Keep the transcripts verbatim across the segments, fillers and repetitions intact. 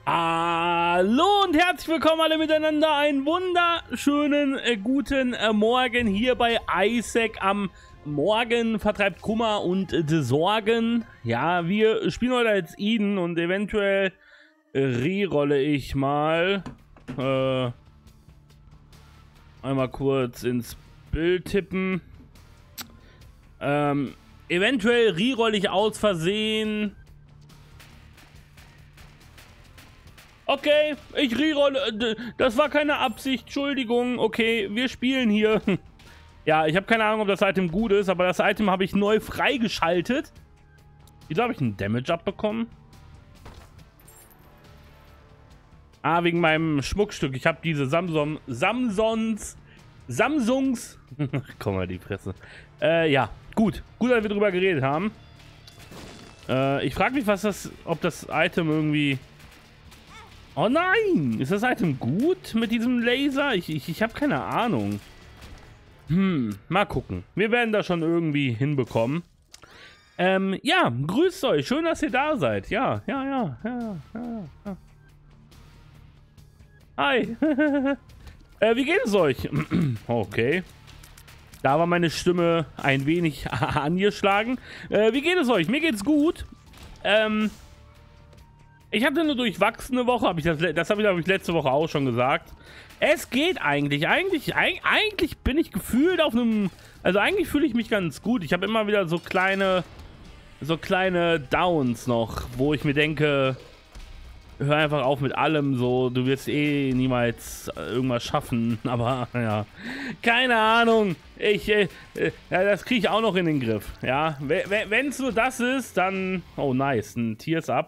Hallo und herzlich willkommen alle miteinander. Einen wunderschönen äh, guten äh, Morgen hier bei Isaac am Morgen vertreibt Kummer und äh, die Sorgen. Ja, wir spielen heute als Eden und eventuell äh, rerolle ich mal äh, einmal kurz ins Bild tippen. Ähm, eventuell rerolle ich aus Versehen. Okay, ich rerolle. Das war keine Absicht. Entschuldigung. Okay, wir spielen hier. Ja, ich habe keine Ahnung, ob das Item gut ist, aber das Item habe ich neu freigeschaltet. Wieso habe ich einen Damage abbekommen? Ah, wegen meinem Schmuckstück. Ich habe diese Samsung, Samsons, Samsungs. Komm mal, die Fresse. Äh, ja, gut. Gut, dass wir drüber geredet haben. Äh, ich frage mich, was das, ob das Item irgendwie... Oh nein! Ist das Item gut mit diesem Laser? Ich, ich, ich habe keine Ahnung. Hm, mal gucken. Wir werden das schon irgendwie hinbekommen. Ähm, ja, grüßt euch. Schön, dass ihr da seid. Ja, ja, ja, ja, ja. ja. Hi. äh, wie geht es euch? Okay. Da war meine Stimme ein wenig angeschlagen. Äh, wie geht es euch? Mir geht's gut. Ähm... Ich hatte eine durchwachsene Woche, hab ich das, das habe ich, hab ich letzte Woche auch schon gesagt. Es geht eigentlich, eigentlich, eigentlich bin ich gefühlt auf einem, also eigentlich fühle ich mich ganz gut. Ich habe immer wieder so kleine, so kleine Downs noch, wo ich mir denke, hör einfach auf mit allem, so, du wirst eh niemals irgendwas schaffen, aber ja, keine Ahnung. Ich, äh, ja, das kriege ich auch noch in den Griff, ja. Wenn es nur das ist, dann, oh nice, ein Tears Up.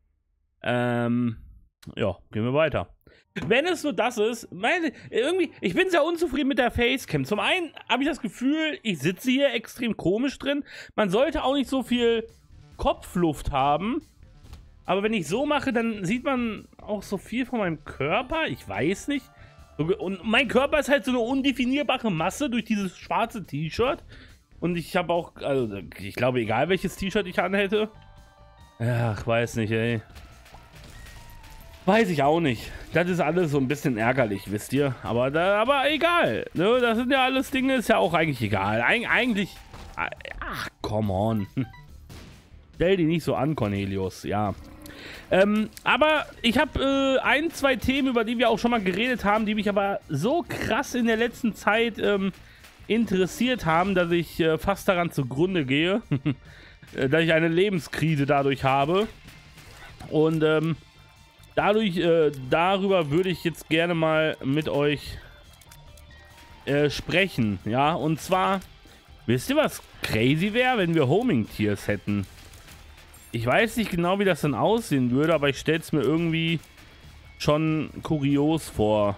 Ähm, ja, gehen wir weiter. Wenn es nur das ist, meine, irgendwie, ich bin sehr unzufrieden mit der Facecam. Zum einen habe ich das Gefühl, ich sitze hier extrem komisch drin. Man sollte auch nicht so viel Kopfluft haben. Aber wenn ich so mache, dann sieht man auch so viel von meinem Körper. Ich weiß nicht. Und mein Körper ist halt so eine undefinierbare Masse durch dieses schwarze T-Shirt. Und ich habe auch, also ich glaube, egal welches T-Shirt ich anhätte. Ach, weiß nicht, ey. Weiß ich auch nicht. Das ist alles so ein bisschen ärgerlich, wisst ihr. Aber, da, aber egal. Ne? Das sind ja alles Dinge, ist ja auch eigentlich egal. Eig eigentlich... Ach, come on. Stell die nicht so an, Cornelius. Ja. Ähm, aber ich habe äh, ein, zwei Themen, über die wir auch schon mal geredet haben, die mich aber so krass in der letzten Zeit ähm, interessiert haben, dass ich äh, fast daran zugrunde gehe. Dass ich eine Lebenskrise dadurch habe. Und, ähm... Dadurch, äh, darüber würde ich jetzt gerne mal mit euch äh, sprechen, ja, und zwar, wisst ihr, was crazy wäre, wenn wir Homing-Tiers hätten? Ich weiß nicht genau, wie das dann aussehen würde, aber ich stelle es mir irgendwie schon kurios vor.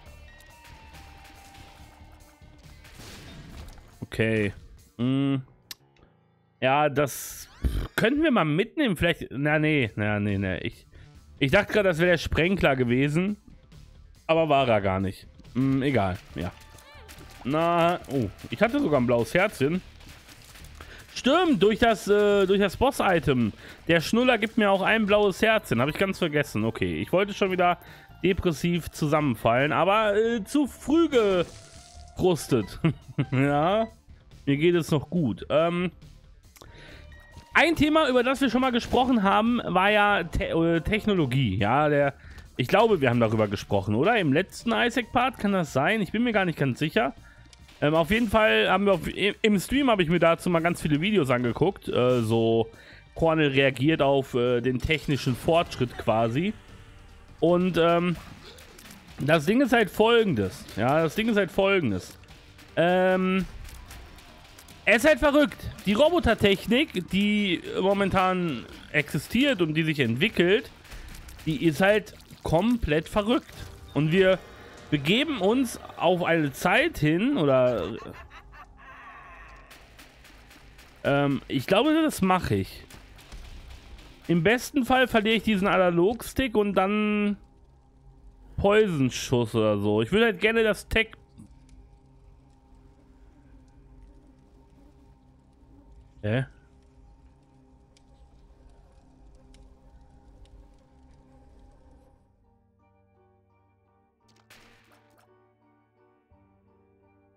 Okay. Hm. Ja, das könnten wir mal mitnehmen, vielleicht, na, nee, na, nee, nee, ich... Ich dachte gerade, das wäre der Sprenkler gewesen, aber war er gar nicht. Hm, egal, ja. Na, oh, ich hatte sogar ein blaues Herzchen. Stimmt, durch das, äh, durch das Boss-Item. Der Schnuller gibt mir auch ein blaues Herzchen, habe ich ganz vergessen. Okay, ich wollte schon wieder depressiv zusammenfallen, aber äh, zu früh gefrustet. Ja, mir geht es noch gut. Ähm... Ein Thema, über das wir schon mal gesprochen haben, war ja Te äh, Technologie. Ja, der, ich glaube, wir haben darüber gesprochen, oder? Im letzten Isaac-Part kann das sein? Ich bin mir gar nicht ganz sicher. Ähm, auf jeden Fall haben wir auf, im Stream habe ich mir dazu mal ganz viele Videos angeguckt. Äh, so Cornel reagiert auf äh, den technischen Fortschritt quasi. Und ähm, das Ding ist halt folgendes. Ja, das Ding ist halt folgendes. Ähm... Es ist halt verrückt. Die Robotertechnik, die momentan existiert und die sich entwickelt, die ist halt komplett verrückt. Und wir begeben uns auf eine Zeit hin, oder... Ähm, ich glaube, das mache ich. Im besten Fall verliere ich diesen Analogstick und dann... Poisonschuss oder so. Ich würde halt gerne das Tech... Hä?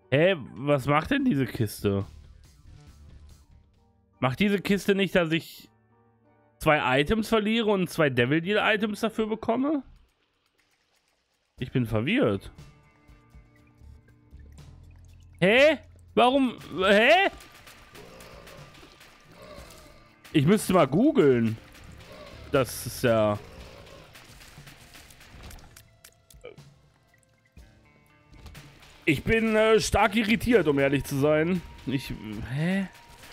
Hä, was macht denn diese Kiste? Macht diese Kiste nicht, dass ich zwei Items verliere und zwei Devil Deal Items dafür bekomme? Ich bin verwirrt. Hä? Warum? Hä? Ich müsste mal googeln. Das ist ja... Ich bin äh, stark irritiert, um ehrlich zu sein. Ich... Hä?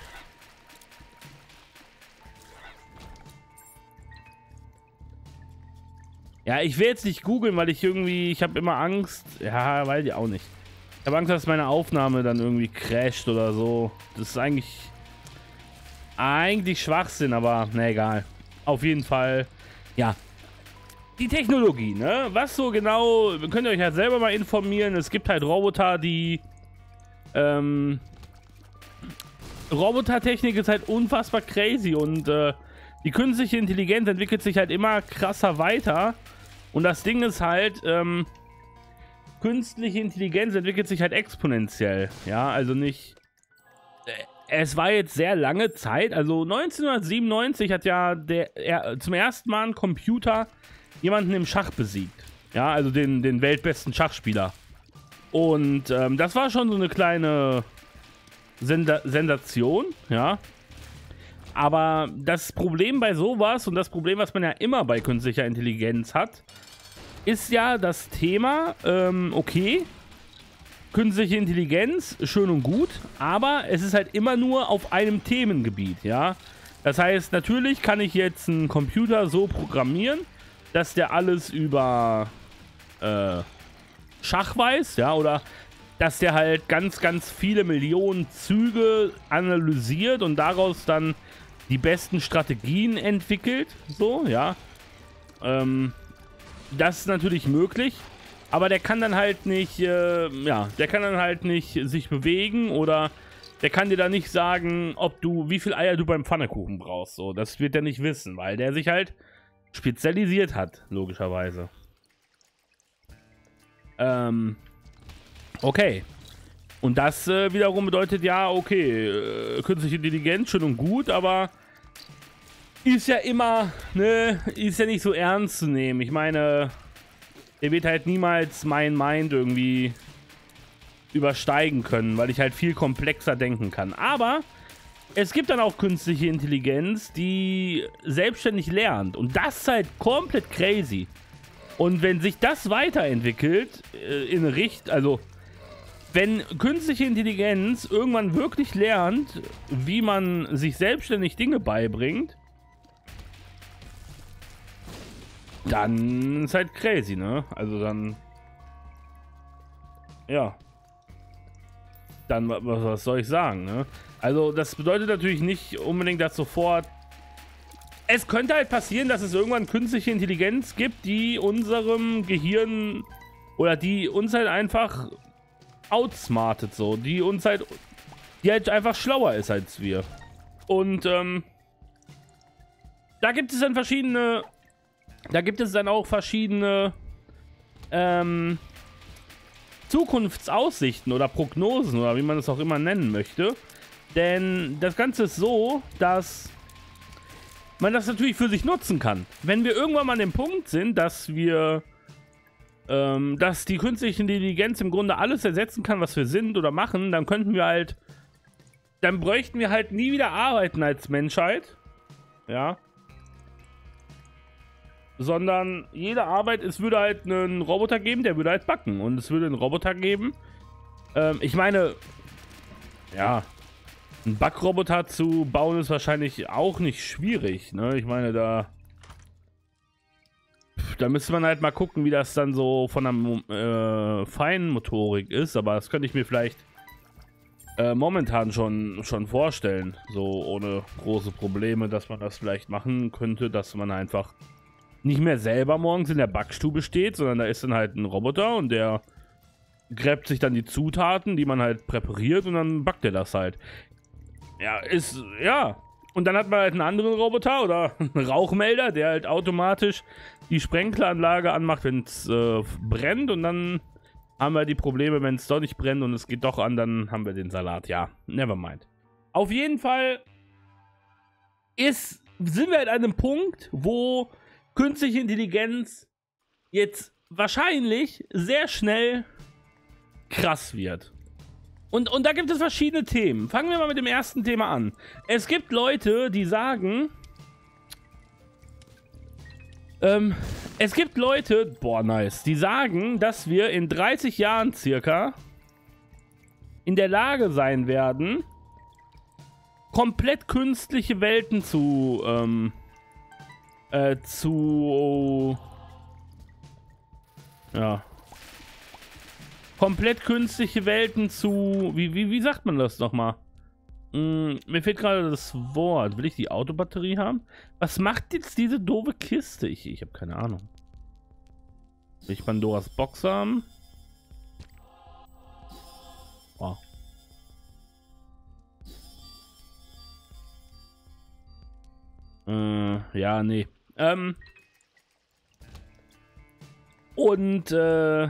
Ja, ich will jetzt nicht googeln, weil ich irgendwie... Ich habe immer Angst... Ja, weiß ich auch nicht. Ich habe Angst, dass meine Aufnahme dann irgendwie crasht oder so. Das ist eigentlich... Eigentlich Schwachsinn, aber na egal. Auf jeden Fall... Ja. Die Technologie, ne? Was so genau... Könnt ihr euch halt selber mal informieren. Es gibt halt Roboter, die... Ähm... Robotertechnik ist halt unfassbar crazy und äh, die künstliche Intelligenz entwickelt sich halt immer krasser weiter. Und das Ding ist halt, ähm, künstliche Intelligenz entwickelt sich halt exponentiell. Ja, also nicht... Es war jetzt sehr lange Zeit, also neunzehnhundertsiebenundneunzig hat ja der, er, zum ersten Mal ein Computer jemanden im Schach besiegt. Ja, also den, den weltbesten Schachspieler. Und ähm, das war schon so eine kleine Senda Sensation, ja. Aber das Problem bei sowas und das Problem, was man ja immer bei künstlicher Intelligenz hat, ist ja das Thema, ähm, okay, künstliche Intelligenz, schön und gut, aber es ist halt immer nur auf einem Themengebiet, ja. Das heißt, natürlich kann ich jetzt einen Computer so programmieren, dass der alles über äh, Schach weiß, ja, oder dass der halt ganz, ganz viele Millionen Züge analysiert und daraus dann die besten Strategien entwickelt, so, ja. Ähm, das ist natürlich möglich, aber der kann dann halt nicht, äh, ja, der kann dann halt nicht sich bewegen oder der kann dir dann nicht sagen, ob du, wie viel Eier du beim Pfannekuchen brauchst, so, das wird er nicht wissen, weil der sich halt spezialisiert hat, logischerweise. Ähm, okay. Und das äh, wiederum bedeutet ja, okay, äh, künstliche Intelligenz, schön und gut, aber ist ja immer, ne, ist ja nicht so ernst zu nehmen. Ich meine, er wird halt niemals mein Mind irgendwie übersteigen können, weil ich halt viel komplexer denken kann. Aber es gibt dann auch künstliche Intelligenz, die selbstständig lernt. Und das ist halt komplett crazy. Und wenn sich das weiterentwickelt, äh, in Richtung, also wenn künstliche Intelligenz irgendwann wirklich lernt, wie man sich selbstständig Dinge beibringt, dann ist halt crazy, ne? Also dann... Ja. Dann, was, was soll ich sagen, ne? Also das bedeutet natürlich nicht unbedingt, dass sofort... Es könnte halt passieren, dass es irgendwann künstliche Intelligenz gibt, die unserem Gehirn... Oder die uns halt einfach outsmartet, so. Die uns halt... Die halt einfach schlauer ist als wir. Und, ähm... da gibt es dann verschiedene... Da gibt es dann auch verschiedene ähm, Zukunftsaussichten oder Prognosen oder wie man es auch immer nennen möchte. Denn das Ganze ist so, dass man das natürlich für sich nutzen kann. Wenn wir irgendwann mal an dem Punkt sind, dass wir, ähm, dass die künstliche Intelligenz im Grunde alles ersetzen kann, was wir sind oder machen, dann könnten wir halt, dann bräuchten wir halt nie wieder arbeiten als Menschheit. Ja. Sondern jede Arbeit, es würde halt einen Roboter geben, der würde halt backen. Und es würde einen Roboter geben. Ähm, ich meine, ja, einen Backroboter zu bauen ist wahrscheinlich auch nicht schwierig, ne? Ich meine, da, da müsste man halt mal gucken, wie das dann so von der äh, Feinmotorik ist. Aber das könnte ich mir vielleicht äh, momentan schon, schon vorstellen. So ohne große Probleme, dass man das vielleicht machen könnte, dass man einfach nicht mehr selber morgens in der Backstube steht, sondern da ist dann halt ein Roboter und der gräbt sich dann die Zutaten, die man halt präpariert und dann backt er das halt. Ja, ist, ja. Und dann hat man halt einen anderen Roboter oder einen Rauchmelder, der halt automatisch die Sprenkleranlage anmacht, wenn es äh, brennt und dann haben wir die Probleme, wenn es doch nicht brennt und es geht doch an, dann haben wir den Salat. Ja, never mind. Auf jeden Fall ist, sind wir an einem Punkt, wo künstliche Intelligenz jetzt wahrscheinlich sehr schnell krass wird. Und, und da gibt es verschiedene Themen. Fangen wir mal mit dem ersten Thema an. Es gibt Leute, die sagen... Ähm, es gibt Leute, boah, nice, die sagen, dass wir in dreißig Jahren circa in der Lage sein werden, komplett künstliche Welten zu, ähm, äh, zu, ja, komplett künstliche Welten zu, wie, wie, wie sagt man das nochmal? Hm, mir fehlt gerade das Wort. Will ich die Autobatterie haben? Was macht jetzt diese doofe Kiste? Ich, ich habe keine Ahnung. Will ich Pandoras Box haben? Oh. Äh, ja, nee. Ähm. Und, äh...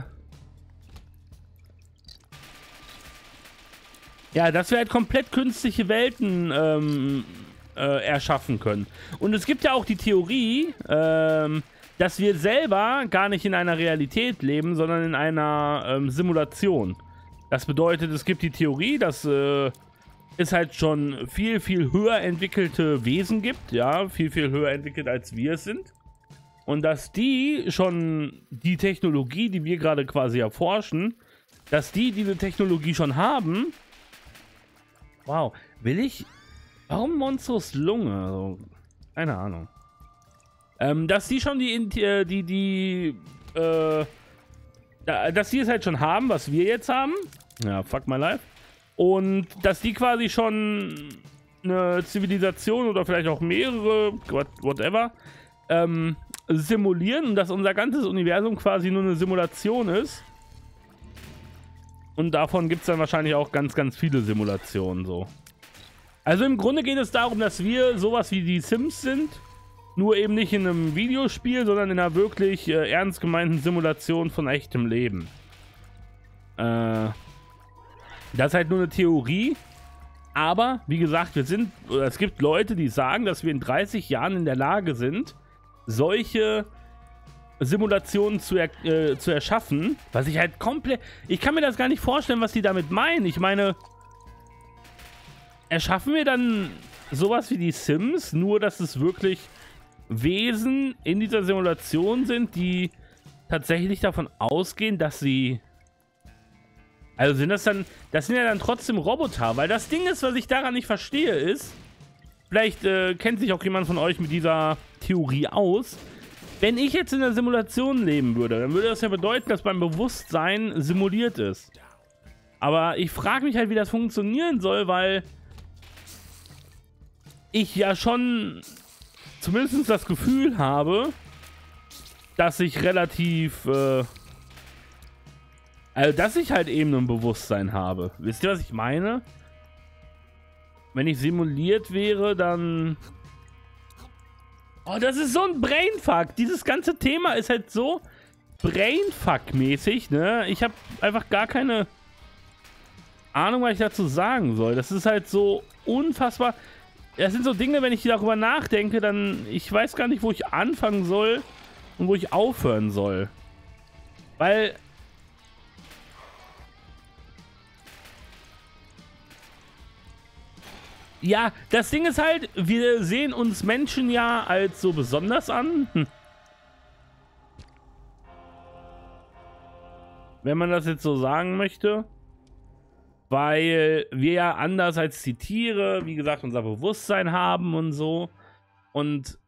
ja, dass wir halt komplett künstliche Welten ähm, äh, erschaffen können. Und es gibt ja auch die Theorie, ähm, dass wir selber gar nicht in einer Realität leben, sondern in einer ähm, Simulation. Das bedeutet, es gibt die Theorie, dass äh, es halt schon viel, viel höher entwickelte Wesen gibt. Ja, viel, viel höher entwickelt, als wir es sind. Und dass die schon die Technologie, die wir gerade quasi erforschen, dass die diese Technologie schon haben. Wow, will ich... Warum Monstros Lunge? Also, keine Ahnung. Ähm, dass die schon die... Die... die, die äh, dass die es halt schon haben, was wir jetzt haben. Ja, fuck my life. Und dass die quasi schon eine Zivilisation oder vielleicht auch mehrere, whatever, ähm, simulieren. Und dass unser ganzes Universum quasi nur eine Simulation ist. Und davon gibt es dann wahrscheinlich auch ganz, ganz viele Simulationen so. Also im Grunde geht es darum, dass wir sowas wie die Sims sind. Nur eben nicht in einem Videospiel, sondern in einer wirklich äh, ernst gemeinten Simulation von echtem Leben. Äh, das ist halt nur eine Theorie. Aber, wie gesagt, wir sind, oder es gibt Leute, die sagen, dass wir in dreißig Jahren in der Lage sind, solche Simulationen zu, er, äh, zu erschaffen, was ich halt komplett... Ich kann mir das gar nicht vorstellen, was die damit meinen. Ich meine, erschaffen wir dann sowas wie die Sims, nur dass es wirklich Wesen in dieser Simulation sind, die tatsächlich davon ausgehen, dass sie... Also sind das dann... Das sind ja dann trotzdem Roboter, weil das Ding ist, was ich daran nicht verstehe, ist... Vielleicht äh, kennt sich auch jemand von euch mit dieser Theorie aus... Wenn ich jetzt in der Simulation leben würde, dann würde das ja bedeuten, dass mein Bewusstsein simuliert ist. Aber ich frage mich halt, wie das funktionieren soll, weil ich ja schon zumindest das Gefühl habe, dass ich relativ, äh, also dass ich halt eben ein Bewusstsein habe. Wisst ihr, was ich meine? Wenn ich simuliert wäre, dann... Oh, das ist so ein Brainfuck. Dieses ganze Thema ist halt so Brainfuck-mäßig, ne? Ich habe einfach gar keine Ahnung, was ich dazu sagen soll. Das ist halt so unfassbar. Das sind so Dinge, wenn ich darüber nachdenke, dann... Ich weiß gar nicht, wo ich anfangen soll und wo ich aufhören soll. Weil... Ja, das Ding ist halt, wir sehen uns Menschen ja als so besonders an. Hm. Wenn man das jetzt so sagen möchte. Weil wir ja anders als die Tiere, wie gesagt, unser Bewusstsein haben und so. Und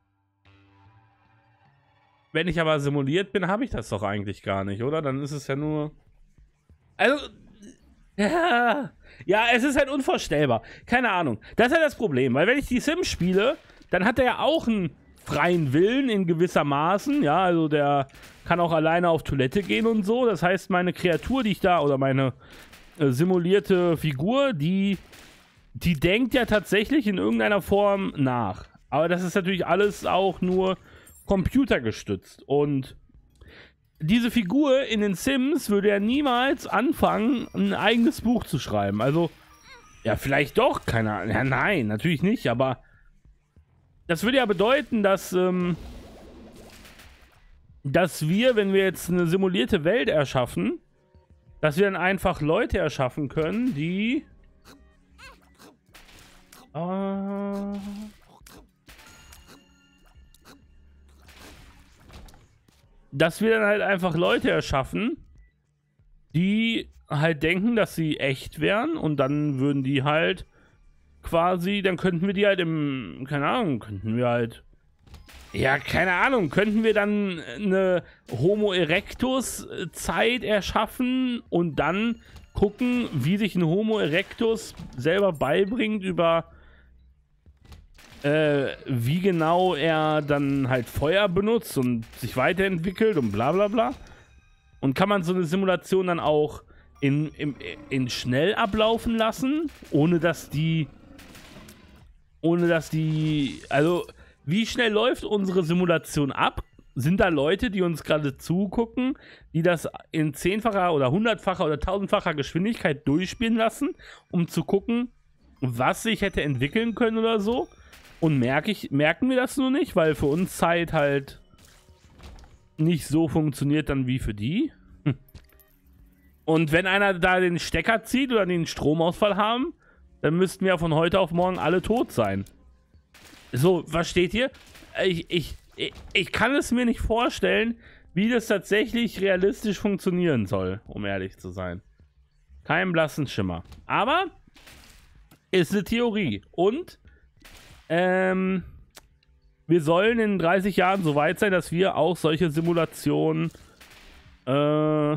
wenn ich aber simuliert bin, habe ich das doch eigentlich gar nicht, oder? Dann ist es ja nur... Also... Ja... Ja, es ist halt unvorstellbar. Keine Ahnung. Das ist ja das Problem, weil wenn ich die Sims spiele, dann hat er ja auch einen freien Willen in gewisser Maßen. Ja, also der kann auch alleine auf Toilette gehen und so. Das heißt, meine Kreatur, die ich da, oder meine äh, simulierte Figur, die, die denkt ja tatsächlich in irgendeiner Form nach. Aber das ist natürlich alles auch nur computergestützt. Und diese Figur in den Sims würde ja niemals anfangen, ein eigenes Buch zu schreiben. Also, ja, vielleicht doch, keine Ahnung. Ja, nein, natürlich nicht, aber das würde ja bedeuten, dass, ähm, dass wir, wenn wir jetzt eine simulierte Welt erschaffen, dass wir dann einfach Leute erschaffen können, die... Äh, dass wir dann halt einfach Leute erschaffen, die halt denken, dass sie echt wären und dann würden die halt quasi, dann könnten wir die halt im, keine Ahnung, könnten wir halt, ja, keine Ahnung, könnten wir dann eine Homo erectus Zeit erschaffen und dann gucken, wie sich ein Homo erectus selber beibringt über Äh, wie genau er dann halt Feuer benutzt und sich weiterentwickelt und bla bla bla. Und kann man so eine Simulation dann auch in, in, in schnell ablaufen lassen, ohne dass die, ohne dass die, also wie schnell läuft unsere Simulation ab? Sind da Leute, die uns gerade zugucken, die das in zehnfacher oder hundertfacher oder tausendfacher Geschwindigkeit durchspielen lassen, um zu gucken, was sich hätte entwickeln können oder so? Und merke ich, merken wir das nur nicht, weil für uns Zeit halt nicht so funktioniert dann wie für die. Hm. Und wenn einer da den Stecker zieht oder den Stromausfall haben, dann müssten wir von heute auf morgen alle tot sein. So, was steht hier? Ich, ich, ich, ich kann es mir nicht vorstellen, wie das tatsächlich realistisch funktionieren soll, um ehrlich zu sein. Kein blassen Schimmer. Aber ist eine Theorie. Und Ähm, wir sollen in dreißig Jahren so weit sein, dass wir auch solche Simulationen äh,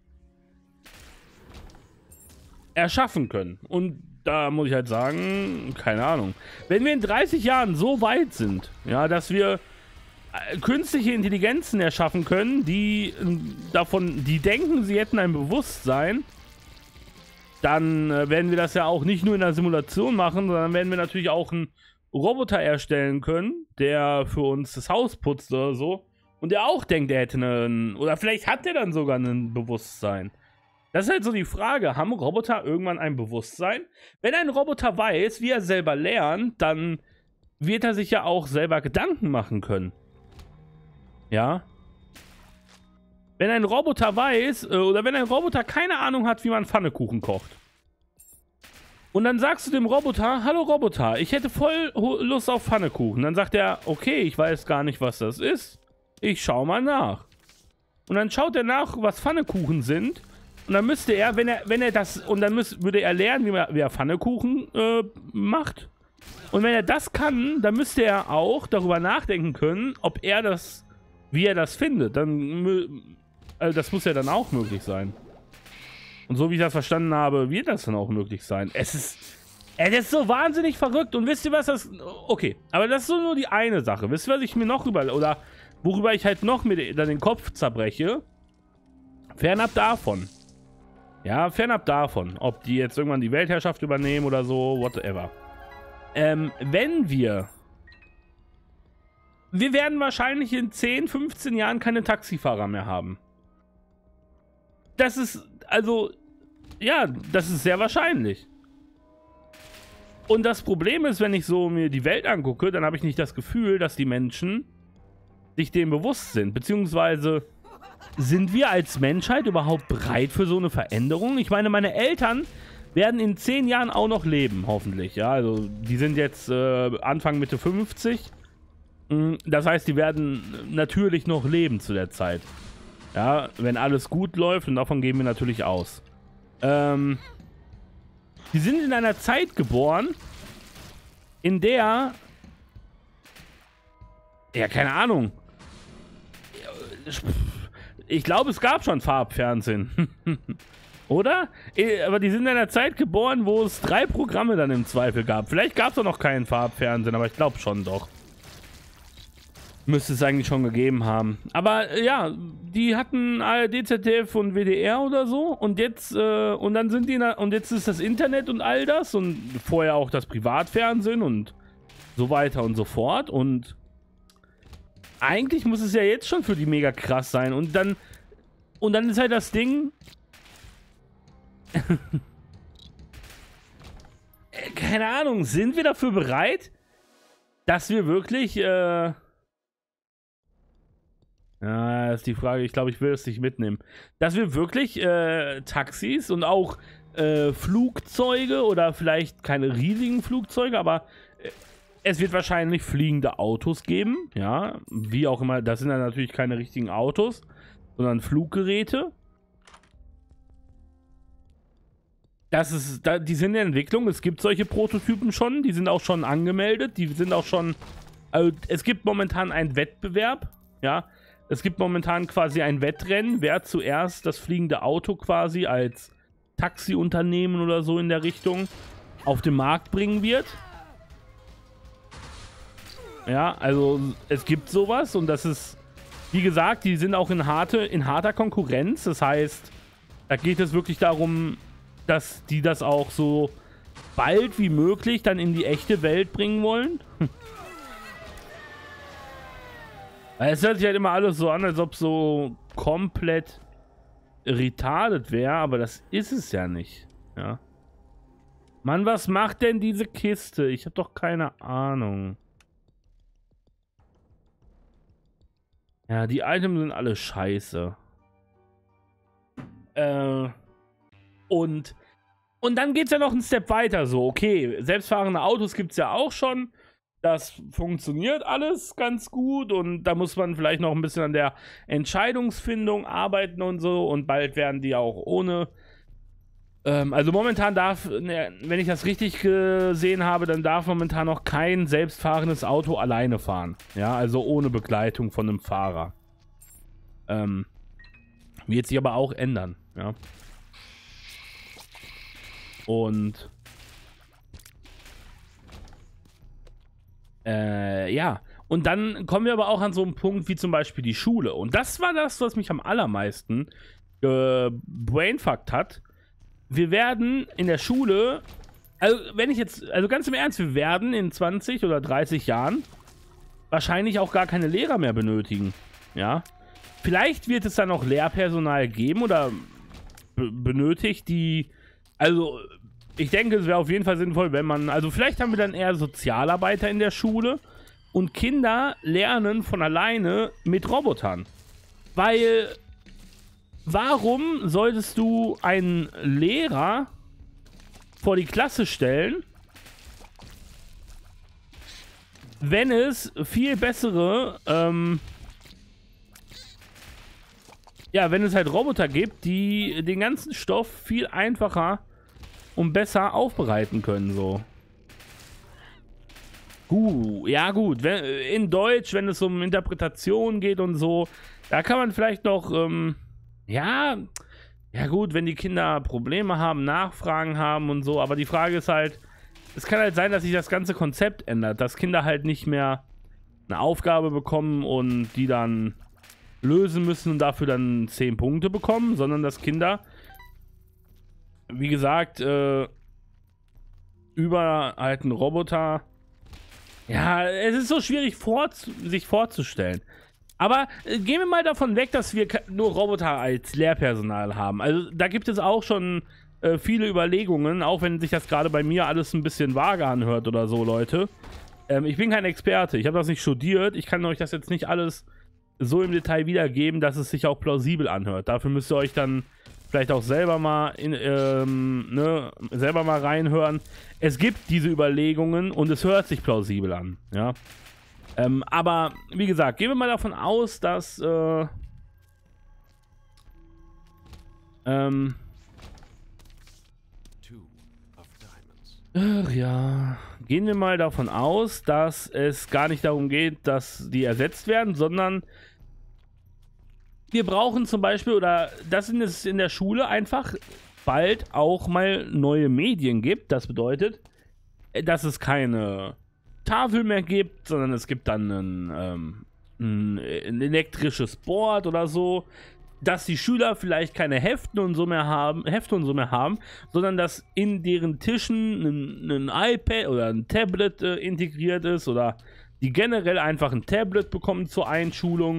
erschaffen können. Und da muss ich halt sagen, keine Ahnung. Wenn wir in dreißig Jahren so weit sind, ja, dass wir äh, künstliche Intelligenzen erschaffen können, die äh, davon, die denken, sie hätten ein Bewusstsein, dann äh, werden wir das ja auch nicht nur in der Simulation machen, sondern werden wir natürlich auch ein Roboter erstellen können, der für uns das Haus putzt oder so und der auch denkt, er hätte einen, oder vielleicht hat er dann sogar ein Bewusstsein. Das ist halt so die Frage, haben Roboter irgendwann ein Bewusstsein? Wenn ein Roboter weiß, wie er selber lernt, dann wird er sich ja auch selber Gedanken machen können. Ja? Wenn ein Roboter weiß, oder wenn ein Roboter keine Ahnung hat, wie man Pfannekuchen kocht, und dann sagst du dem Roboter, hallo Roboter, ich hätte voll Lust auf Pfannekuchen. Dann sagt er, okay, ich weiß gar nicht, was das ist. Ich schau mal nach. Und dann schaut er nach, was Pfannekuchen sind. Und dann müsste er, wenn er, wenn er das, und dann müsste, würde er lernen, wie, man, wie er Pfannekuchen äh, macht. Und wenn er das kann, dann müsste er auch darüber nachdenken können, ob er das, wie er das findet. Dann, also das muss ja dann auch möglich sein. Und so wie ich das verstanden habe, wird das dann auch möglich sein. Es ist, es ist so wahnsinnig verrückt. Und wisst ihr, was das... Okay, aber das ist so nur die eine Sache. Wisst ihr, was ich mir noch über... Oder worüber ich halt noch mit dann den Kopf zerbreche? Fernab davon. Ja, fernab davon. Ob die jetzt irgendwann die Weltherrschaft übernehmen oder so, whatever. Ähm, wenn wir... Wir werden wahrscheinlich in zehn, fünfzehn Jahren keine Taxifahrer mehr haben. Das ist... Also... Ja, das ist sehr wahrscheinlich. Und das Problem ist, wenn ich so mir die Welt angucke, dann habe ich nicht das Gefühl, dass die Menschen sich dem bewusst sind. Beziehungsweise sind wir als Menschheit überhaupt bereit für so eine Veränderung? Ich meine, meine Eltern werden in zehn Jahren auch noch leben, hoffentlich. Ja, also die sind jetzt äh, Anfang, Mitte fünfzig. Das heißt, die werden natürlich noch leben zu der Zeit. Ja, wenn alles gut läuft, und davon gehen wir natürlich aus. Ähm, die sind in einer Zeit geboren, in der, ja, keine Ahnung, ich glaube, es gab schon Farbfernsehen, oder? Aber die sind in einer Zeit geboren, wo es drei Programme dann im Zweifel gab. Vielleicht gab es auch noch keinen Farbfernsehen, aber ich glaube schon doch. Müsste es eigentlich schon gegeben haben. Aber äh, ja, die hatten A R D, Z D F und W D R oder so. Und jetzt, äh, und dann sind die, na und jetzt ist das Internet und all das. Und vorher auch das Privatfernsehen und so weiter und so fort. Und eigentlich muss es ja jetzt schon für die mega krass sein. Und dann und dann ist halt das Ding... Keine Ahnung, sind wir dafür bereit, dass wir wirklich... Äh ja, das ist die Frage. Ich glaube, ich will es nicht mitnehmen. Dass wir wirklich äh, Taxis und auch äh, Flugzeuge oder vielleicht keine riesigen Flugzeuge, aber äh, es wird wahrscheinlich fliegende Autos geben. Ja, wie auch immer. Das sind dann natürlich keine richtigen Autos, sondern Fluggeräte. Das ist, da, die sind in der Entwicklung. Es gibt solche Prototypen schon. Die sind auch schon angemeldet. Die sind auch schon. Also es gibt momentan einen Wettbewerb. Ja. Es gibt momentan quasi ein Wettrennen, wer zuerst das fliegende Auto quasi als Taxiunternehmen oder so in der Richtung auf den Markt bringen wird. Ja, also es gibt sowas und das ist, wie gesagt, die sind auch in, harte, in harter Konkurrenz. Das heißt, da geht es wirklich darum, dass die das auch so bald wie möglich dann in die echte Welt bringen wollen. Es hört sich halt immer alles so an, als ob so komplett retarded wäre, aber das ist es ja nicht. Ja. Mann, was macht denn diese Kiste? Ich habe doch keine Ahnung. Ja, die Items sind alle scheiße. Äh, und, und dann geht es ja noch einen Step weiter so. Okay, selbstfahrende Autos gibt es ja auch schon. Das funktioniert alles ganz gut und da muss man vielleicht noch ein bisschen an der Entscheidungsfindung arbeiten und so und bald werden die auch ohne. Ähm, also momentan darf, ne, wenn ich das richtig gesehen habe, dann darf momentan noch kein selbstfahrendes Auto alleine fahren. Ja, also ohne Begleitung von einem Fahrer. Ähm, wird sich aber auch ändern. Ja. Und Äh, ja, und dann kommen wir aber auch an so einen Punkt wie zum Beispiel die Schule. Und das war das, was mich am allermeisten äh, brainfuckt hat. Wir werden in der Schule, also wenn ich jetzt, also ganz im Ernst, wir werden in zwanzig oder dreißig Jahren wahrscheinlich auch gar keine Lehrer mehr benötigen. Ja, vielleicht wird es dann noch Lehrpersonal geben oder benötigt, die, also ich denke, es wäre auf jeden Fall sinnvoll, wenn man, also vielleicht haben wir dann eher Sozialarbeiter in der Schule und Kinder lernen von alleine mit Robotern. Weil, warum solltest du einen Lehrer vor die Klasse stellen, wenn es viel bessere, ähm, ja, wenn es halt Roboter gibt, die den ganzen Stoff viel einfacher und besser aufbereiten können, so. Gut, ja gut, wenn, in Deutsch, wenn es um Interpretation geht und so, da kann man vielleicht noch, ähm, ja, ja gut, wenn die Kinder Probleme haben, Nachfragen haben und so, aber die Frage ist halt, es kann halt sein, dass sich das ganze Konzept ändert, dass Kinder halt nicht mehr eine Aufgabe bekommen und die dann lösen müssen und dafür dann zehn Punkte bekommen, sondern dass Kinder, wie gesagt, äh, über halt einen Roboter. Ja, es ist so schwierig vor, sich vorzustellen. Aber äh, gehen wir mal davon weg, dass wir nur Roboter als Lehrpersonal haben. Also da gibt es auch schon äh, viele Überlegungen, auch wenn sich das gerade bei mir alles ein bisschen vage anhört oder so, Leute. Ähm, ich bin kein Experte, ich habe das nicht studiert. Ich kann euch das jetzt nicht alles so im Detail wiedergeben, dass es sich auch plausibel anhört. Dafür müsst ihr euch dann vielleicht auch selber mal in, ähm, ne, selber mal reinhören. Es gibt diese Überlegungen und es hört sich plausibel an, ja. Ähm, aber wie gesagt, gehen wir mal davon aus, dass äh, ähm, ach ja, gehen wir mal davon aus, dass es gar nicht darum geht, dass die ersetzt werden, sondern wir brauchen zum Beispiel, oder das sind es in der Schule einfach bald auch mal neue Medien gibt. Das bedeutet, dass es keine Tafel mehr gibt, sondern es gibt dann ein, ähm, ein, ein elektrisches Board oder so, dass die Schüler vielleicht keine Heften und so mehr haben, Hefte und so mehr haben, sondern dass in deren Tischen ein, ein iPad oder ein Tablet äh, integriert ist oder die generell einfach ein Tablet bekommen zur Einschulung.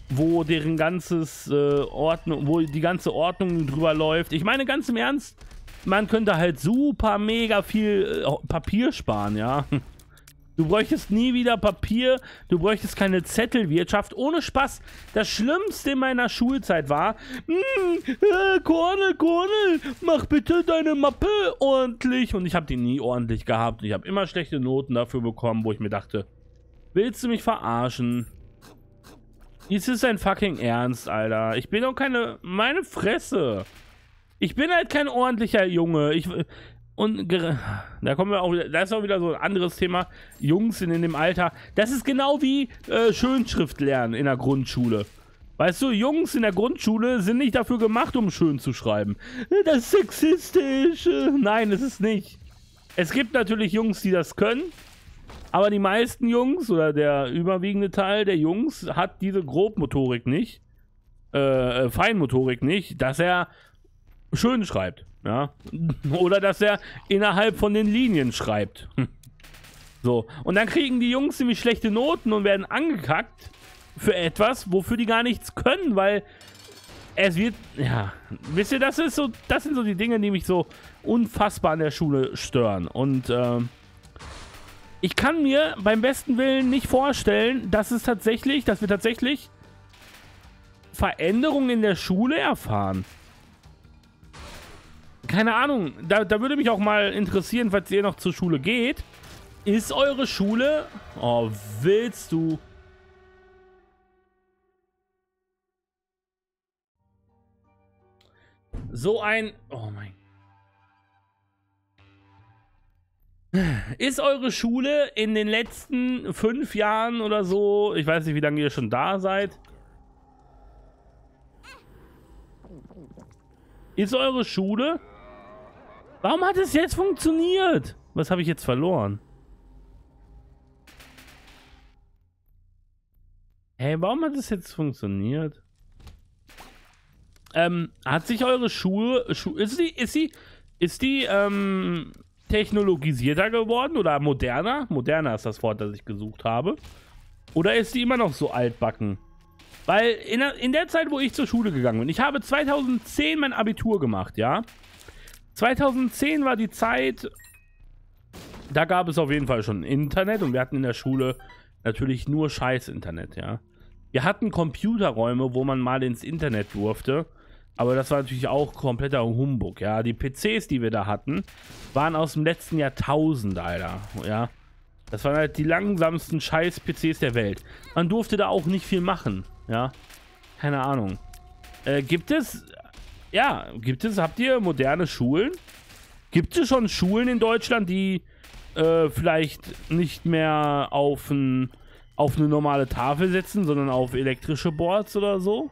wo deren ganzes äh, Ordnung, wo die ganze Ordnung drüber läuft. Ich meine, ganz im Ernst, man könnte halt super mega viel äh, Papier sparen, ja. Du bräuchtest nie wieder Papier, du bräuchtest keine Zettelwirtschaft. Ohne Spaß. Das Schlimmste in meiner Schulzeit war, äh, Cornel, Cornel, mach bitte deine Mappe ordentlich. Und ich habe die nie ordentlich gehabt. Ich habe immer schlechte Noten dafür bekommen, wo ich mir dachte, willst du mich verarschen? Dies ist ein fucking Ernst, Alter. Ich bin doch keine... Meine Fresse. Ich bin halt kein ordentlicher Junge. Ich... Und da kommen wir auch wieder, das ist auch wieder so ein anderes Thema. Jungs sind in dem Alter, das ist genau wie äh, Schönschrift lernen in der Grundschule. Weißt du, Jungs in der Grundschule sind nicht dafür gemacht, um schön zu schreiben. Das ist sexistisch. Nein, das ist nicht. Es gibt natürlich Jungs, die das können, aber die meisten Jungs oder der überwiegende Teil der Jungs hat diese Grobmotorik nicht, äh, Feinmotorik nicht, dass er schön schreibt. Ja, oder dass er innerhalb von den Linien schreibt. So, und dann kriegen die Jungs ziemlich schlechte Noten und werden angekackt für etwas, wofür die gar nichts können, weil es wird, ja, wisst ihr, das ist so, das sind so die Dinge, die mich so unfassbar an der Schule stören. Und ähm, ich kann mir beim besten Willen nicht vorstellen, dass es tatsächlich, dass wir tatsächlich Veränderungen in der Schule erfahren. Keine Ahnung, da, da würde mich auch mal interessieren, falls ihr noch zur Schule geht. Ist eure Schule... Oh, willst du... So ein... Oh mein... Ist eure Schule in den letzten fünf Jahren oder so... Ich weiß nicht, wie lange ihr schon da seid. Ist eure Schule... Warum hat es jetzt funktioniert? Was habe ich jetzt verloren? Hey, warum hat es jetzt funktioniert? Ähm, hat sich eure Schule... Schu ist sie, ist sie, ist die, ähm, technologisierter geworden oder moderner? Moderner ist das Wort, das ich gesucht habe. Oder ist sie immer noch so altbacken? Weil in der, in der Zeit, wo ich zur Schule gegangen bin, ich habe zweitausendzehn mein Abitur gemacht, ja? zweitausendzehn war die Zeit, da gab es auf jeden Fall schon Internet und wir hatten in der Schule natürlich nur scheiß Internet, ja. Wir hatten Computerräume, wo man mal ins Internet durfte, aber das war natürlich auch kompletter Humbug, ja. Die P Cs, die wir da hatten, waren aus dem letzten Jahrtausend, Alter, ja. Das waren halt die langsamsten scheiß P Cs der Welt. Man durfte da auch nicht viel machen, ja. Keine Ahnung. Äh, gibt es... Ja, gibt es, habt ihr moderne Schulen? Gibt es schon Schulen in Deutschland, die äh, vielleicht nicht mehr auf, ein, auf eine normale Tafel setzen, sondern auf elektrische Boards oder so?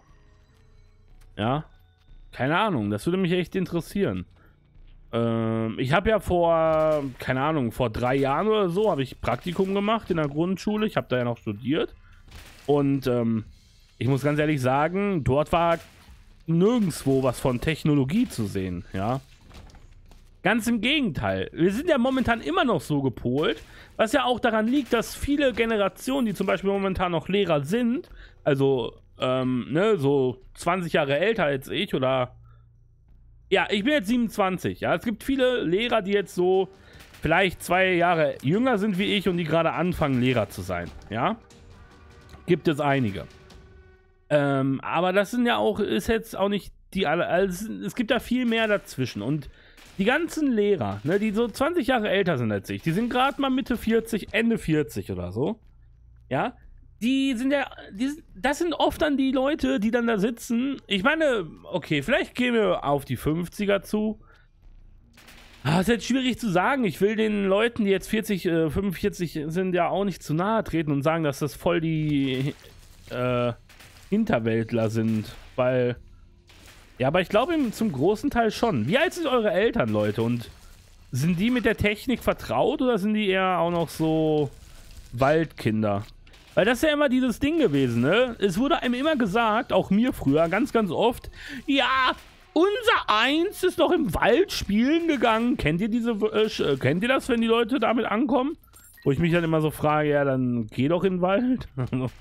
Ja, keine Ahnung, das würde mich echt interessieren. Ähm, ich habe ja vor, keine Ahnung, vor drei Jahren oder so, habe ich Praktikum gemacht in der Grundschule. Ich habe da ja noch studiert. Und ähm, ich muss ganz ehrlich sagen, dort war nirgendwo was von Technologie zu sehen, ja. Ganz im Gegenteil. Wir sind ja momentan immer noch so gepolt, was ja auch daran liegt, dass viele Generationen, die zum Beispiel momentan noch Lehrer sind, also, ähm, ne, so zwanzig Jahre älter als ich oder... Ja, ich bin jetzt siebenundzwanzig, ja. Es gibt viele Lehrer, die jetzt so vielleicht zwei Jahre jünger sind wie ich und die gerade anfangen, Lehrer zu sein, ja. Gibt es einige. Ähm, aber das sind ja auch, ist jetzt auch nicht die alle, also es gibt da viel mehr dazwischen und die ganzen Lehrer, ne, die so zwanzig Jahre älter sind als ich, die sind gerade mal Mitte vierzig, Ende vierzig oder so, ja, die sind ja, die, das sind oft dann die Leute, die dann da sitzen, ich meine, okay, vielleicht gehen wir auf die fünfziger zu, ah, ist jetzt schwierig zu sagen, ich will den Leuten, die jetzt vierzig, äh, fünfundvierzig sind, ja auch nicht zu nahe treten und sagen, dass das voll die, äh, Hinterwäldler sind, weil... Ja, aber ich glaube zum großen Teil schon. Wie alt sind eure Eltern, Leute? Und sind die mit der Technik vertraut oder sind die eher auch noch so Waldkinder? Weil das ist ja immer dieses Ding gewesen, ne? Es wurde einem immer gesagt, auch mir früher, ganz, ganz oft, ja, unser Eins ist doch im Wald spielen gegangen. Kennt ihr diese, äh, kennt ihr das, wenn die Leute damit ankommen? Wo ich mich dann immer so frage, ja, dann geh doch in den Wald.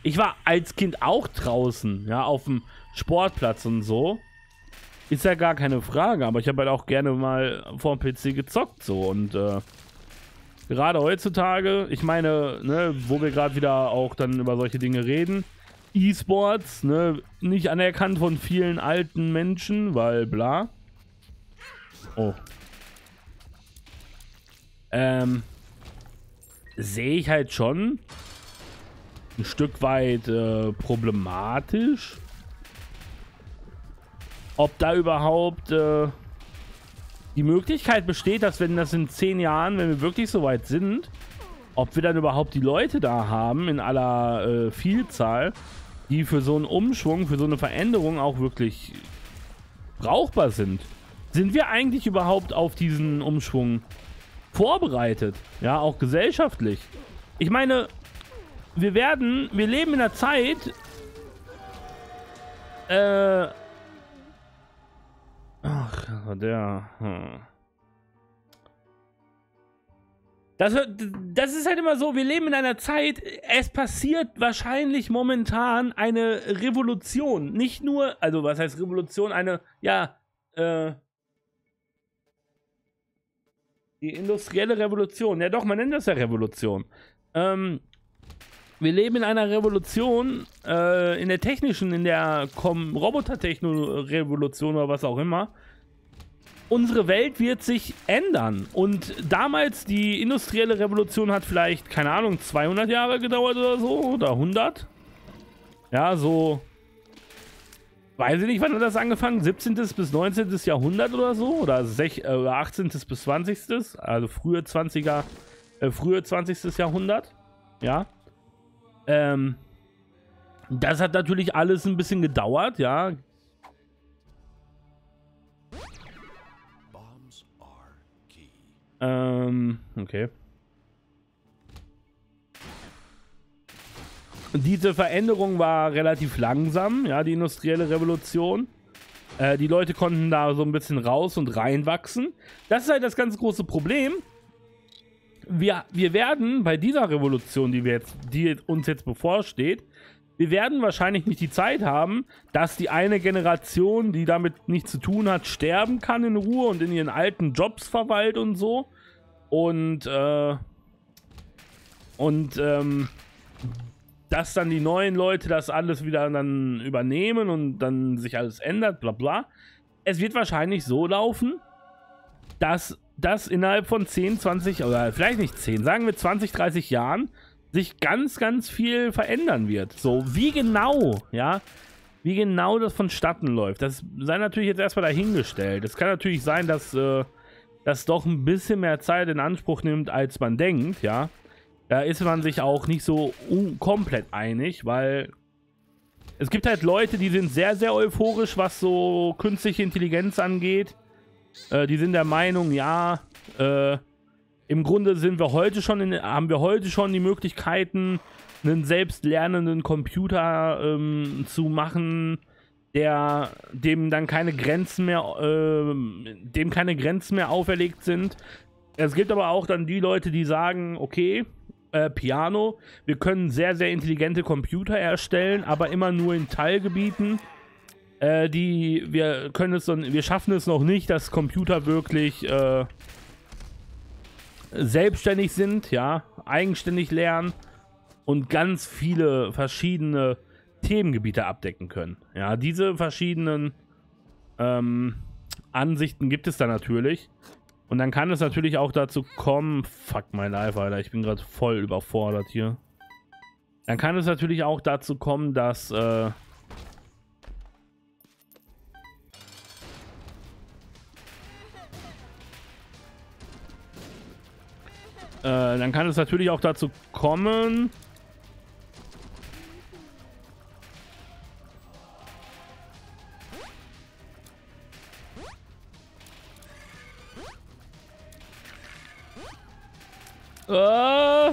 Ich war als Kind auch draußen, ja, auf dem Sportplatz und so. Ist ja gar keine Frage, aber ich habe halt auch gerne mal vor dem P C gezockt, so. Und äh, gerade heutzutage, ich meine, ne, wo wir gerade wieder auch dann über solche Dinge reden, E-Sports, ne, nicht anerkannt von vielen alten Menschen, weil bla. Oh. Ähm, sehe ich halt schon ein Stück weit äh, problematisch. Ob da überhaupt äh, die Möglichkeit besteht, dass wenn das in zehn Jahren, wenn wir wirklich so weit sind, ob wir dann überhaupt die Leute da haben in aller äh, Vielzahl, die für so einen Umschwung, für so eine Veränderung auch wirklich brauchbar sind. Sind wir eigentlich überhaupt auf diesen Umschwung vorbereitet? Ja, auch gesellschaftlich. Ich meine, wir werden, wir leben in einer Zeit, äh, ach, der, hm. Das, das ist halt immer so, wir leben in einer Zeit, es passiert wahrscheinlich momentan eine Revolution. Nicht nur, also was heißt Revolution? Eine, ja, äh, die industrielle Revolution. Ja doch, man nennt das ja Revolution. Ähm, wir leben in einer Revolution, äh, in der technischen, in der Robotertechno-Revolution oder was auch immer. Unsere Welt wird sich ändern. Und damals, die industrielle Revolution hat vielleicht, keine Ahnung, zweihundert Jahre gedauert oder so, oder hundert. Ja, so, weiß ich nicht, wann hat das angefangen? siebzehnten bis neunzehnten Jahrhundert oder so? Oder achtzehnten bis zwanzigsten Also frühe zwanziger, äh, frühe zwanzigsten Jahrhundert. Ja. Ähm, das hat natürlich alles ein bisschen gedauert, ja. Ähm, okay. Diese Veränderung war relativ langsam, ja, die industrielle Revolution. Äh, die Leute konnten da so ein bisschen raus und reinwachsen. Das ist halt das ganz große Problem. Wir, wir werden bei dieser Revolution, die, wir jetzt, die uns jetzt bevorsteht, wir werden wahrscheinlich nicht die Zeit haben, dass die eine Generation, die damit nichts zu tun hat, sterben kann in Ruhe und in ihren alten Jobs verweilt und so. Und, äh, und, ähm, dass dann die neuen Leute das alles wieder dann übernehmen und dann sich alles ändert, bla bla. Es wird wahrscheinlich so laufen, dass das innerhalb von zehn, zwanzig, oder vielleicht nicht zehn, sagen wir zwanzig, dreißig Jahren sich ganz, ganz viel verändern wird. So, wie genau, ja, wie genau das vonstatten läuft, das sei natürlich jetzt erstmal dahingestellt. Es kann natürlich sein, dass äh, das doch ein bisschen mehr Zeit in Anspruch nimmt, als man denkt, ja. Da ist man sich auch nicht so komplett einig, weil es gibt halt Leute, die sind sehr, sehr euphorisch, was so künstliche Intelligenz angeht. Äh, die sind der Meinung, ja, äh, im Grunde sind wir heute schon in, haben wir heute schon die Möglichkeiten, einen selbstlernenden Computer ähm, zu machen, der dem dann keine Grenzen mehr, äh, dem keine Grenzen mehr auferlegt sind. Es gibt aber auch dann die Leute, die sagen, okay, äh, Piano, wir können sehr, sehr intelligente Computer erstellen, aber immer nur in Teilgebieten. Äh, die, wir können es, wir schaffen es noch nicht, dass Computer wirklich äh, selbstständig sind, ja, eigenständig lernen und ganz viele verschiedene Themengebiete abdecken können. Ja, diese verschiedenen ähm, Ansichten gibt es da natürlich. Und dann kann es natürlich auch dazu kommen, fuck my life, Alter, ich bin gerade voll überfordert hier. Dann kann es natürlich auch dazu kommen, dass äh, Äh, dann kann es natürlich auch dazu kommen, äh,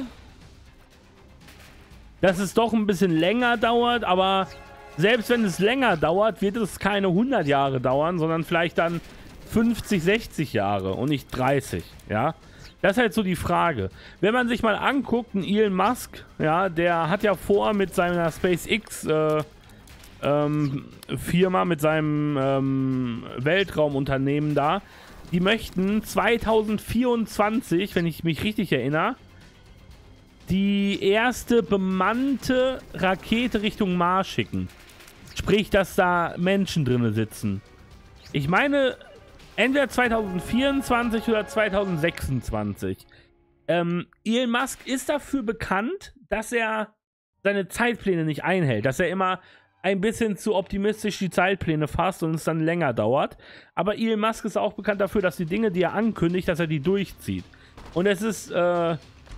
dass es doch ein bisschen länger dauert, aber selbst wenn es länger dauert, wird es keine hundert Jahre dauern, sondern vielleicht dann fünfzig, sechzig Jahre und nicht dreißig, ja. Das ist halt so die Frage. Wenn man sich mal anguckt, ein Elon Musk, ja, der hat ja vor mit seiner SpaceX äh, ähm, Firma, mit seinem ähm, Weltraumunternehmen da, die möchten zweitausendvierundzwanzig, wenn ich mich richtig erinnere, die erste bemannte Rakete Richtung Mars schicken. Sprich, dass da Menschen drin sitzen. Ich meine, entweder zweitausendvierundzwanzig oder zweitausendsechsundzwanzig. Ähm, Elon Musk ist dafür bekannt, dass er seine Zeitpläne nicht einhält. Dass er immer ein bisschen zu optimistisch die Zeitpläne fasst und es dann länger dauert. Aber Elon Musk ist auch bekannt dafür, dass die Dinge, die er ankündigt, dass er die durchzieht. Und es ist, äh...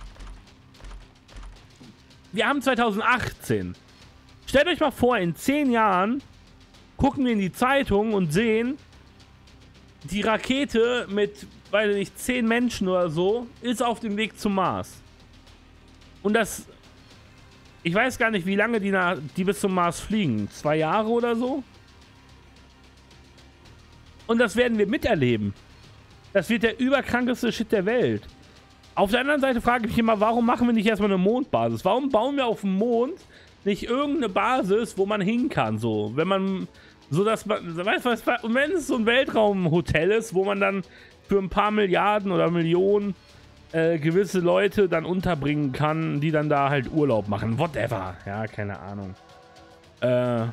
wir haben zweitausendachtzehn. Stellt euch mal vor, in zehn Jahren gucken wir in die Zeitung und sehen, die Rakete mit, weiß ich nicht, zehn Menschen oder so, ist auf dem Weg zum Mars. Und das, ich weiß gar nicht, wie lange die, nach, die bis zum Mars fliegen. Zwei Jahre oder so? Und das werden wir miterleben. Das wird der überkrankeste Shit der Welt. Auf der anderen Seite frage ich mich immer, warum machen wir nicht erstmal eine Mondbasis? Warum bauen wir auf dem Mond nicht irgendeine Basis, wo man hin kann, so? Wenn man, so dass man, weißt du was, wenn es so ein Weltraumhotel ist, wo man dann für ein paar Milliarden oder Millionen äh, gewisse Leute dann unterbringen kann, die dann da halt Urlaub machen. Whatever. Ja, keine Ahnung. Äh...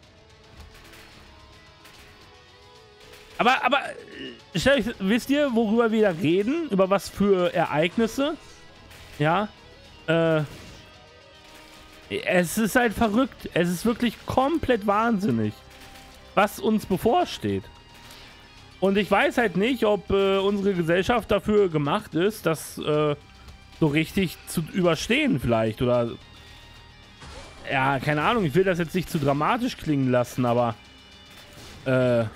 Aber, aber, wisst ihr, worüber wir da reden? Über was für Ereignisse? Ja, äh, es ist halt verrückt. Es ist wirklich komplett wahnsinnig, was uns bevorsteht. Und ich weiß halt nicht, ob äh, unsere Gesellschaft dafür gemacht ist, das äh, so richtig zu überstehen vielleicht. Oder, ja, keine Ahnung, ich will das jetzt nicht zu dramatisch klingen lassen, aber, äh...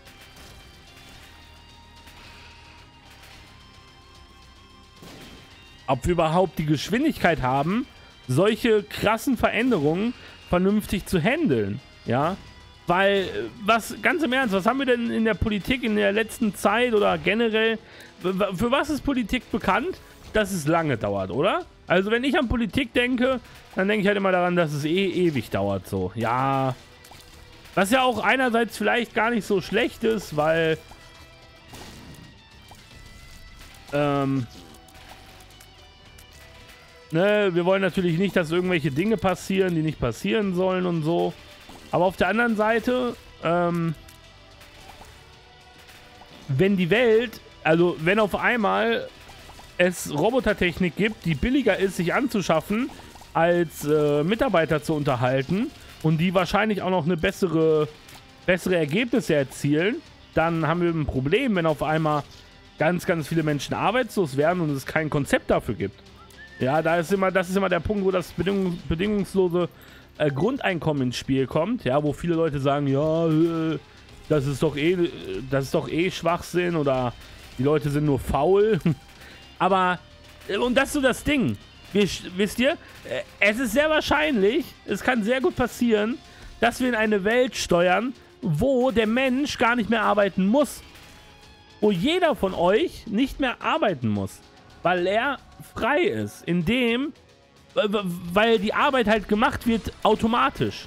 ob wir überhaupt die Geschwindigkeit haben, solche krassen Veränderungen vernünftig zu handeln, ja, weil, was, ganz im Ernst, was haben wir denn in der Politik in der letzten Zeit oder generell, für was ist Politik bekannt? Dass es lange dauert, oder? Also wenn ich an Politik denke, dann denke ich halt immer daran, dass es eh ewig dauert, so, ja, was ja auch einerseits vielleicht gar nicht so schlecht ist, weil, ähm, Ne, wir wollen natürlich nicht, dass irgendwelche Dinge passieren, die nicht passieren sollen und so. Aber auf der anderen Seite, ähm, wenn die Welt, also wenn auf einmal es Robotertechnik gibt, die billiger ist, sich anzuschaffen, als äh, Mitarbeiter zu unterhalten und die wahrscheinlich auch noch eine bessere, bessere Ergebnisse erzielen, dann haben wir ein Problem, wenn auf einmal ganz, ganz viele Menschen arbeitslos werden und es kein Konzept dafür gibt. Ja, da ist immer, das ist immer der Punkt, wo das bedingungs bedingungslose äh, Grundeinkommen ins Spiel kommt, ja, wo viele Leute sagen, ja, äh, das ist doch eh, das ist doch eh Schwachsinn oder die Leute sind nur faul. Aber, äh, und das ist so das Ding, wisst, wisst ihr, äh, es ist sehr wahrscheinlich, es kann sehr gut passieren, dass wir in eine Welt steuern, wo der Mensch gar nicht mehr arbeiten muss. Wo jeder von euch nicht mehr arbeiten muss. Weil er frei ist, indem, weil die Arbeit halt gemacht wird automatisch.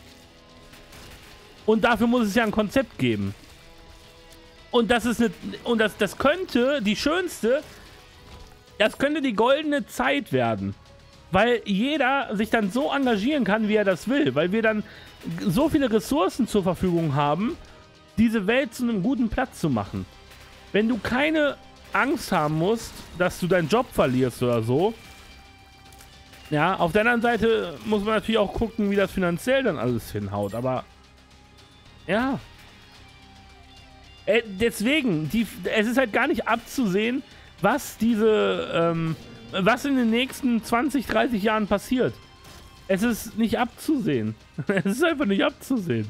Und dafür muss es ja ein Konzept geben. Und das ist eine, und das, das könnte die schönste, das könnte die goldene Zeit werden. Weil jeder sich dann so engagieren kann, wie er das will. Weil wir dann so viele Ressourcen zur Verfügung haben, diese Welt zu einem guten Platz zu machen. Wenn du keine Angst haben musst, dass du deinen Job verlierst oder so. Ja, auf der anderen Seite muss man natürlich auch gucken, wie das finanziell dann alles hinhaut, aber ja. Äh, deswegen, die, es ist halt gar nicht abzusehen, was diese, ähm, was in den nächsten zwanzig, dreißig Jahren passiert. Es ist nicht abzusehen. Es ist einfach nicht abzusehen.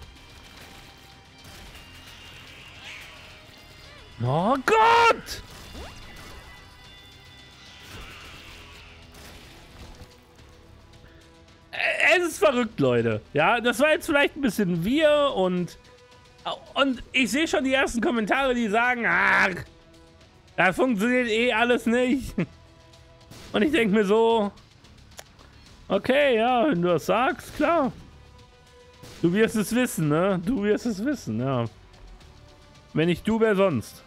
Oh Gott! Es ist verrückt, Leute. Ja, das war jetzt vielleicht ein bisschen wir und und ich sehe schon die ersten Kommentare, die sagen, ach, Das funktioniert eh alles nicht. Und ich denke mir so, okay, ja, wenn du das sagst, klar. Du wirst es wissen, ne? Du wirst es wissen, ja. Wenn nicht du, wer sonst?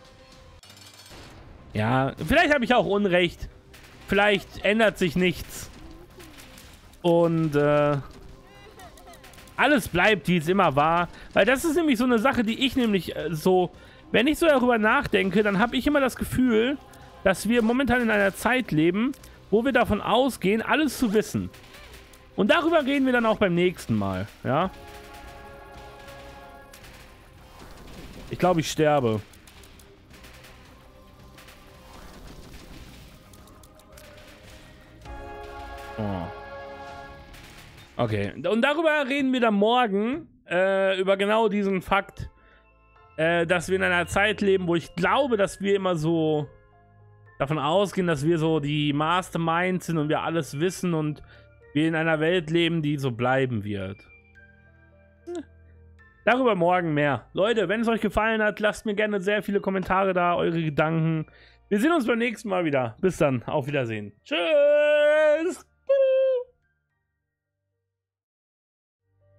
Ja, vielleicht habe ich auch Unrecht. Vielleicht ändert sich nichts. Und äh, alles bleibt, wie es immer war. Weil das ist nämlich so eine Sache, die ich nämlich äh, so... Wenn ich so darüber nachdenke, dann habe ich immer das Gefühl, dass wir momentan in einer Zeit leben, wo wir davon ausgehen, alles zu wissen. Und darüber reden wir dann auch beim nächsten Mal, ja? Ich glaube, ich sterbe. Oh. Okay, und darüber reden wir dann morgen, äh, über genau diesen Fakt, äh, dass wir in einer Zeit leben, wo ich glaube, dass wir immer so davon ausgehen, dass wir so die Masterminds sind und wir alles wissen und wir in einer Welt leben, die so bleiben wird. Darüber morgen mehr. Leute, wenn es euch gefallen hat, lasst mir gerne sehr viele Kommentare da, eure Gedanken. Wir sehen uns beim nächsten Mal wieder. Bis dann, auf Wiedersehen. Tschüss!